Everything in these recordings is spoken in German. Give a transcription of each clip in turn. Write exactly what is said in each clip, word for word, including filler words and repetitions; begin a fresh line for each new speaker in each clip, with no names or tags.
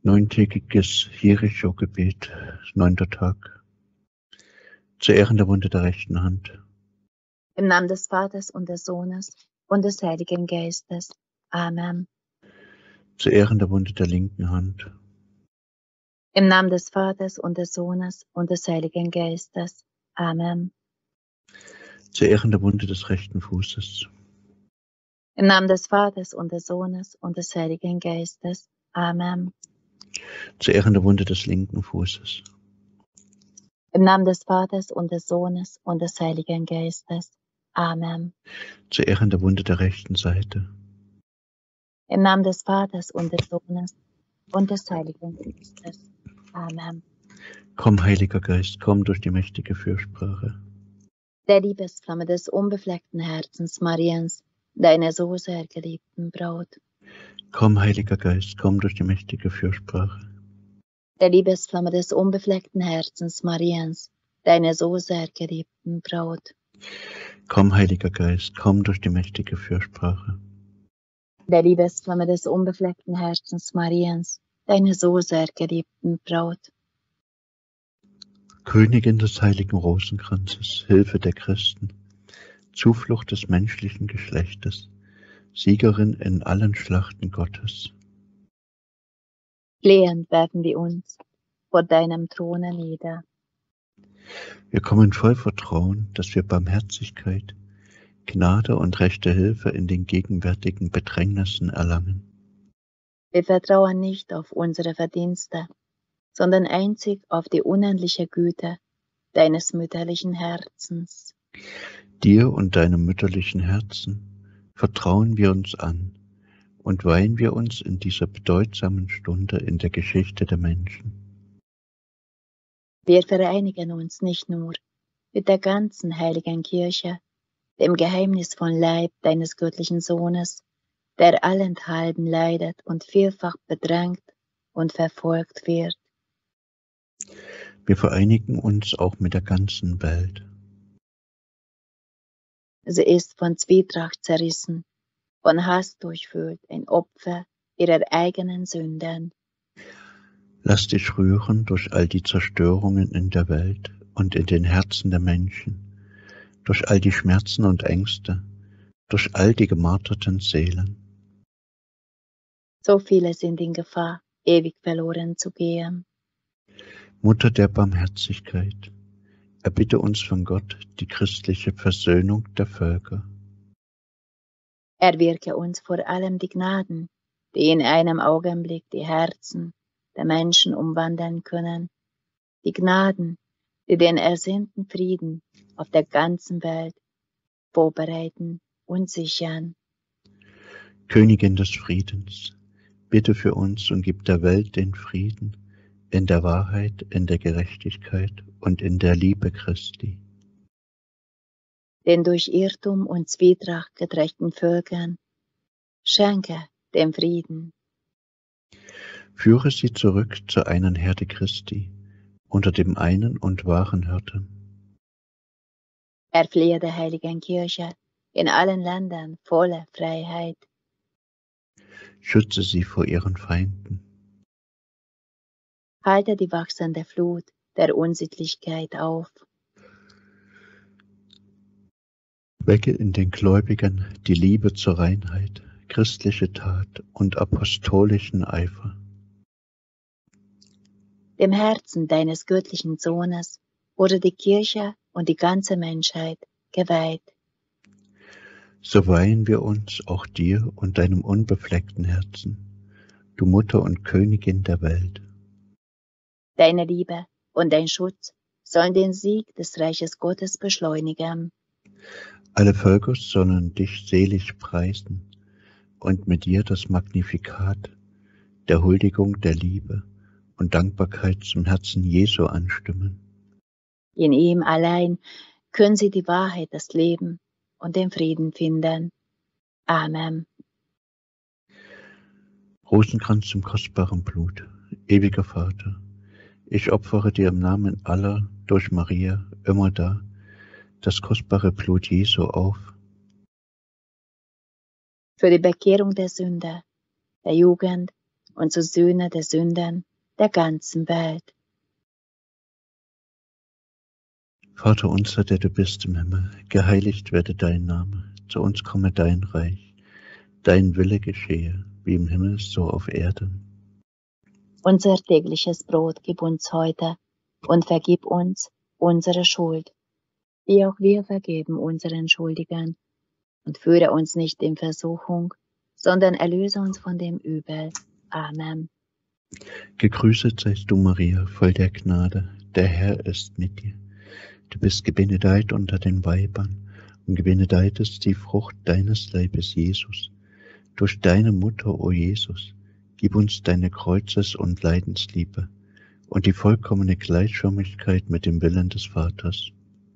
Neuntägiges Jericho-Gebet, neunter Tag. Zu Ehren der Wunde der rechten Hand.
Im Namen des Vaters und des Sohnes und des Heiligen Geistes. Amen.
Zu Ehren der Wunde der linken Hand.
Im Namen des Vaters und des Sohnes und des Heiligen Geistes. Amen.
Zu Ehren der Wunde des rechten Fußes.
Im Namen des Vaters und des Sohnes und des Heiligen Geistes. Amen.
Zu Ehren der Wunde des linken Fußes.
Im Namen des Vaters und des Sohnes und des Heiligen Geistes. Amen.
Zu Ehren der Wunde der rechten Seite.
Im Namen des Vaters und des Sohnes und des Heiligen Geistes. Amen.
Komm, Heiliger Geist, komm durch die mächtige Fürsprache.
Der Liebesflamme des unbefleckten Herzens Mariens, deiner so sehr geliebten Braut.
Komm, Heiliger Geist, komm durch die mächtige Fürsprache.
Der Liebesflamme des unbefleckten Herzens Mariens, deiner so sehr geliebten Braut.
Komm, Heiliger Geist, komm durch die mächtige Fürsprache.
Der Liebesflamme des unbefleckten Herzens Mariens, deiner so sehr geliebten Braut.
Königin des heiligen Rosenkranzes, Hilfe der Christen, Zuflucht des menschlichen Geschlechtes, Siegerin in allen Schlachten Gottes.
Flehend werfen wir uns vor deinem Throne nieder.
Wir kommen voll Vertrauen, dass wir Barmherzigkeit, Gnade und rechte Hilfe in den gegenwärtigen Bedrängnissen erlangen.
Wir vertrauen nicht auf unsere Verdienste, sondern einzig auf die unendliche Güte deines mütterlichen Herzens.
Dir und deinem mütterlichen Herzen vertrauen wir uns an und weihen wir uns in dieser bedeutsamen Stunde in der Geschichte der Menschen.
Wir vereinigen uns nicht nur mit der ganzen heiligen Kirche, dem geheimnisvollen Leib deines göttlichen Sohnes, der allenthalben leidet und vielfach bedrängt und verfolgt wird.
Wir vereinigen uns auch mit der ganzen Welt.
Sie ist von Zwietracht zerrissen, von Hass durchfüllt, ein Opfer ihrer eigenen Sünden.
Lass dich rühren durch all die Zerstörungen in der Welt und in den Herzen der Menschen, durch all die Schmerzen und Ängste, durch all die gemarterten Seelen.
So viele sind in Gefahr, ewig verloren zu gehen.
Mutter der Barmherzigkeit, erbitte uns von Gott die christliche Versöhnung der Völker.
Erwirke uns vor allem die Gnaden, die in einem Augenblick die Herzen der Menschen umwandeln können, die Gnaden, die den ersehnten Frieden auf der ganzen Welt vorbereiten und sichern.
Königin des Friedens, bitte für uns und gib der Welt den Frieden in der Wahrheit, in der Gerechtigkeit und in der Liebe Christi.
Den durch Irrtum und Zwietracht gedrängten Völkern schenke den Frieden.
Führe sie zurück zur einen Herde Christi, unter dem einen und wahren Hirten.
Erflehe der heiligen Kirche in allen Ländern volle Freiheit.
Schütze sie vor ihren Feinden.
Halte die wachsende Flut der Unsittlichkeit auf.
Wecke in den Gläubigen die Liebe zur Reinheit, christliche Tat und apostolischen Eifer.
Dem Herzen deines göttlichen Sohnes wurde die Kirche und die ganze Menschheit geweiht.
So weihen wir uns auch dir und deinem unbefleckten Herzen, du Mutter und Königin der Welt.
Deine Liebe und dein Schutz sollen den Sieg des Reiches Gottes beschleunigen.
Alle Völker sollen dich selig preisen und mit dir das Magnifikat der Huldigung, der Liebe und Dankbarkeit zum Herzen Jesu anstimmen.
In ihm allein können sie die Wahrheit, das Leben und den Frieden finden. Amen.
Rosenkranz zum kostbaren Blut, ewiger Vater, ich opfere dir im Namen aller durch Maria immer da das kostbare Blut Jesu auf.
Für die Bekehrung der Sünder, der Jugend und zur Sühne der Sünden der ganzen Welt.
Vater unser, der du bist im Himmel, geheiligt werde dein Name, zu uns komme dein Reich, dein Wille geschehe, wie im Himmel so auf Erden.
Unser tägliches Brot gib uns heute und vergib uns unsere Schuld, wie auch wir vergeben unseren Schuldigern. Und führe uns nicht in Versuchung, sondern erlöse uns von dem Übel. Amen.
Gegrüßet seist du, Maria, voll der Gnade, der Herr ist mit dir. Du bist gebenedeit unter den Weibern, und gebenedeit ist die Frucht deines Leibes, Jesus. Durch deine Mutter, o Jesus, gib uns deine Kreuzes- und Leidensliebe und die vollkommene Gleichförmigkeit mit dem Willen des Vaters.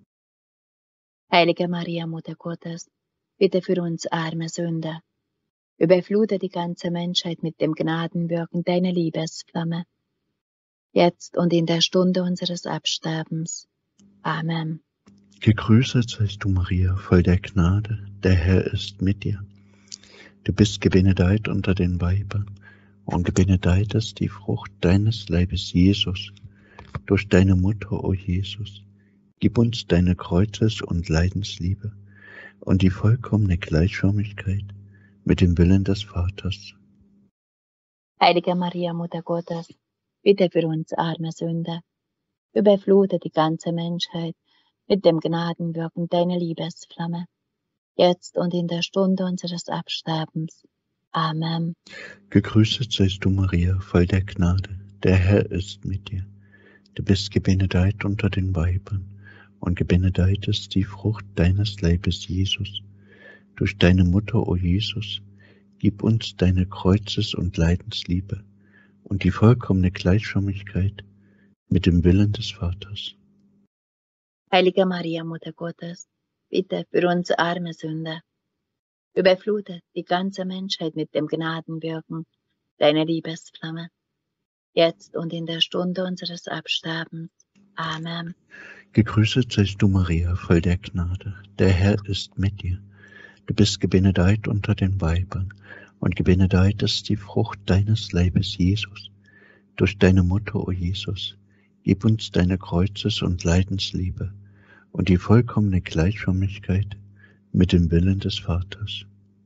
Heilige Maria, Mutter Gottes, bitte für uns arme Sünder. Überflute die ganze Menschheit mit dem Gnadenwirken deiner Liebesflamme, jetzt und in der Stunde unseres Absterbens. Amen.
Gegrüßet seist du, Maria, voll der Gnade, der Herr ist mit dir. Du bist gebenedeit unter den Weibern, und gebenedeit ist die Frucht deines Leibes, Jesus. Durch deine Mutter, o Jesus, gib uns deine Kreuzes- und Leidensliebe und die vollkommene Gleichförmigkeit mit dem Willen des Vaters.
Heilige Maria, Mutter Gottes, bitte für uns arme Sünder. Überflute die ganze Menschheit mit dem Gnadenwirken deiner Liebesflamme, jetzt und in der Stunde unseres Absterbens. Amen.
Gegrüßet seist du, Maria, voll der Gnade, der Herr ist mit dir. Du bist gebenedeit unter den Weibern, und gebenedeit ist die Frucht deines Leibes, Jesus. Durch deine Mutter, o Jesus, gib uns deine Kreuzes- und Leidensliebe und die vollkommene Gleichförmigkeit mit dem Willen des Vaters.
Heilige Maria, Mutter Gottes, bitte für uns arme Sünder. Überflute die ganze Menschheit mit dem Gnadenwirken deiner Liebesflamme, jetzt und in der Stunde unseres Absterbens. Amen.
Gegrüßet seist du, Maria, voll der Gnade, der Herr ist mit dir. Du bist gebenedeit unter den Weibern, und gebenedeit ist die Frucht deines Leibes, Jesus. Durch deine Mutter, o Jesus, gib uns deine Kreuzes- und Leidensliebe und die vollkommene Gleichförmigkeit mit dem Willen des Vaters.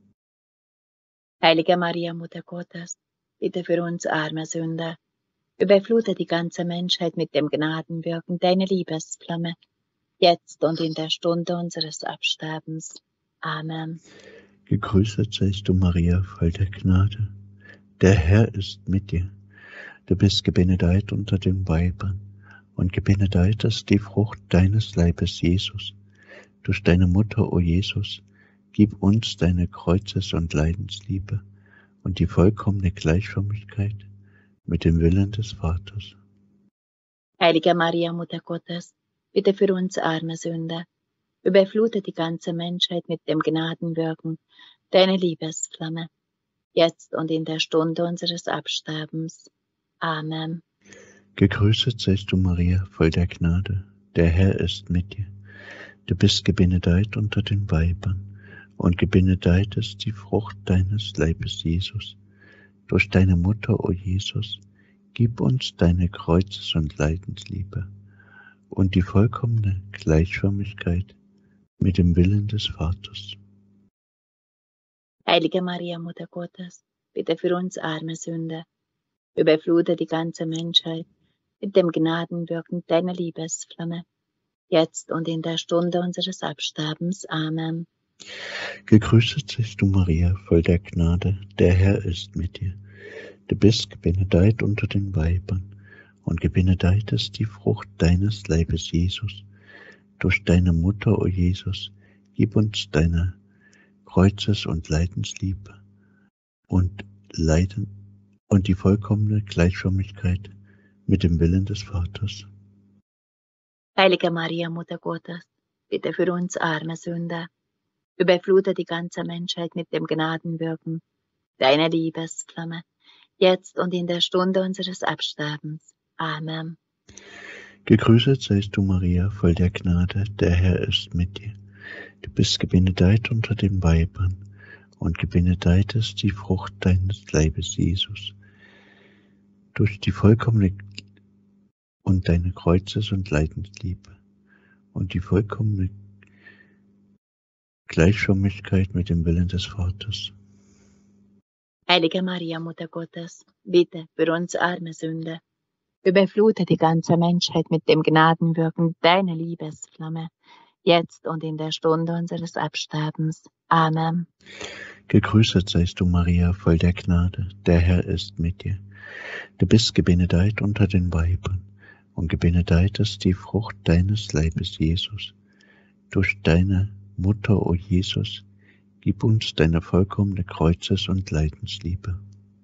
Heilige Maria, Mutter Gottes, bitte für uns arme Sünder. Überflute die ganze Menschheit mit dem Gnadenwirken deiner Liebesflamme, jetzt und in der Stunde unseres Absterbens. Amen.
Gegrüßet seist du, Maria, voll der Gnade. Der Herr ist mit dir. Du bist gebenedeit unter den Weibern, und gebenedeit ist die Frucht deines Leibes, Jesus. Durch deine Mutter, o Jesus, gib uns deine Kreuzes- und Leidensliebe und die vollkommene Gleichförmigkeit mit dem Willen des Vaters.
Heilige Maria, Mutter Gottes, bitte für uns arme Sünder. Überflute die ganze Menschheit mit dem Gnadenwirken deiner Liebesflamme, jetzt und in der Stunde unseres Absterbens. Amen.
Gegrüßet seist du, Maria, voll der Gnade. Der Herr ist mit dir. Du bist gebenedeit unter den Weibern, und gebenedeit ist die Frucht deines Leibes, Jesus. Durch deine Mutter, o Jesus, gib uns deine Kreuzes- und Leidensliebe und die vollkommene Gleichförmigkeit mit dem Willen des Vaters.
Heilige Maria, Mutter Gottes, bitte für uns arme Sünder. Überflute die ganze Menschheit mit dem Gnadenwirken deiner Liebesflamme, jetzt und in der Stunde unseres Absterbens. Amen.
Gegrüßet seist du, Maria, voll der Gnade, der Herr ist mit dir. Du bist gebenedeit unter den Weibern, und gebenedeit ist die Frucht deines Leibes, Jesus. Durch deine Mutter, o Jesus, gib uns deine Kreuzes- und Leidensliebe und Leiden und die vollkommene Gleichförmigkeit mit dem Willen des Vaters.
Heilige Maria, Mutter Gottes, bitte für uns arme Sünder. Überflute die ganze Menschheit mit dem Gnadenwirken deiner Liebesflamme, jetzt und in der Stunde unseres Absterbens. Amen.
Gegrüßet seist du, Maria, voll der Gnade, der Herr ist mit dir. Du bist gebenedeit unter den Weibern, und gebenedeit ist die Frucht deines Leibes, Jesus. durch die vollkommene und deine Kreuzes- und Leidensliebe und die vollkommene Gleichförmigkeit mit dem Willen des Vaters.
Heilige Maria, Mutter Gottes, bitte für uns arme Sünder, überflute die ganze Menschheit mit dem Gnadenwirken deiner Liebesflamme, jetzt und in der Stunde unseres Absterbens. Amen.
Gegrüßet seist du, Maria, voll der Gnade, der Herr ist mit dir. Du bist gebenedeit unter den Weibern, und gebenedeit ist die Frucht deines Leibes, Jesus. Durch deine Mutter, o Jesus, gib uns deine vollkommene Kreuzes- und Leidensliebe.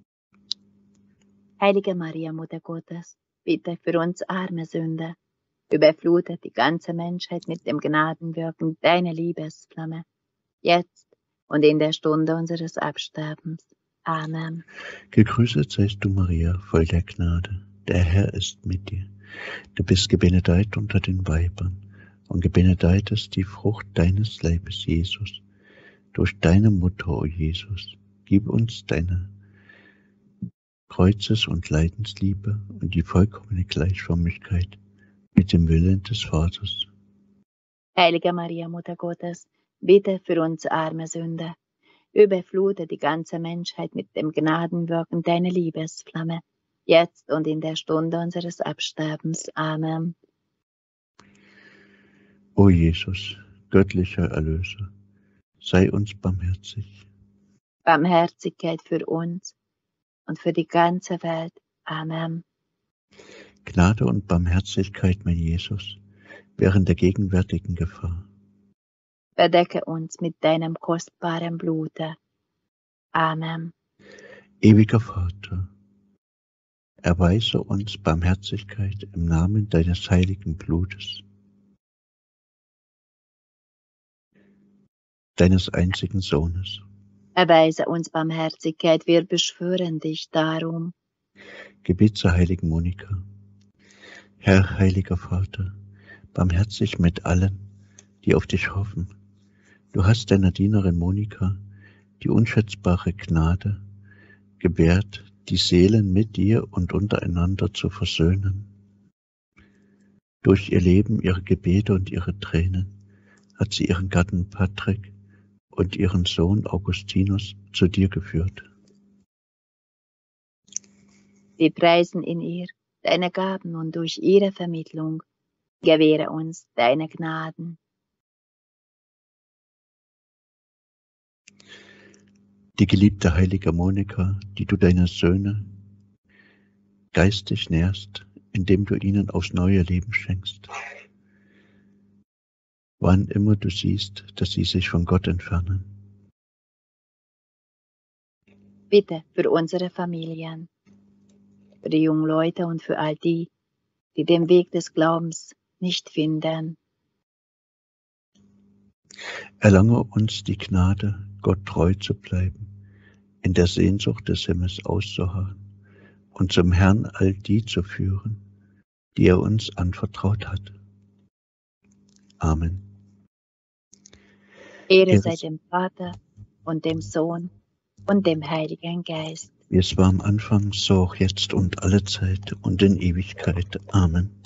Heilige Maria, Mutter Gottes, bitte für uns arme Sünder, überflutet die ganze Menschheit mit dem Gnadenwirken deiner Liebesflamme, jetzt und in der Stunde unseres Absterbens. Amen.
Gegrüßet seist du, Maria, voll der Gnade, der Herr ist mit dir. Du bist gebenedeit unter den Weibern, und gebenedeit ist die Frucht deines Leibes, Jesus. Durch deine Mutter, o Jesus, gib uns deine Kreuzes- und Leidensliebe und die vollkommene Gleichförmigkeit mit dem Willen des Vaters.
Heilige Maria, Mutter Gottes, bitte für uns arme Sünder, überflute die ganze Menschheit mit dem Gnadenwirken deiner Liebesflamme, jetzt und in der Stunde unseres Absterbens. Amen.
O Jesus, göttlicher Erlöser, sei uns barmherzig.
Barmherzigkeit für uns und für die ganze Welt. Amen.
Gnade und Barmherzigkeit, mein Jesus, während der gegenwärtigen Gefahr.
Bedecke uns mit deinem kostbaren Blute. Amen.
Ewiger Vater, erweise uns Barmherzigkeit im Namen deines heiligen Blutes, deines einzigen Sohnes.
Erweise uns Barmherzigkeit, wir beschwören dich darum.
Gebet zur heiligen Monika. Herr, heiliger Vater, barmherzig mit allen, die auf dich hoffen. Du hast deiner Dienerin Monika die unschätzbare Gnade gewährt, die Seelen mit dir und untereinander zu versöhnen. Durch ihr Leben, ihre Gebete und ihre Tränen hat sie ihren Gatten Patrick und ihren Sohn Augustinus zu dir geführt.
Wir preisen in ihr deine Gaben und durch ihre Vermittlung gewähre uns deine Gnaden.
Die geliebte heilige Monika, die du deine Söhne geistig nährst, indem du ihnen aufs neue Leben schenkst. Wann immer du siehst, dass sie sich von Gott entfernen.
Bitte für unsere Familien, für die jungen Leute und für all die, die den Weg des Glaubens nicht finden.
Erlange uns die Gnade, Gott treu zu bleiben, in der Sehnsucht des Himmels auszuharren und zum Herrn all die zu führen, die er uns anvertraut hat. Amen.
Ehre
Ehre
sei dem Vater und dem Sohn und dem Heiligen Geist.
Wie es war am Anfang, so auch jetzt und alle Zeit und in Ewigkeit. Amen.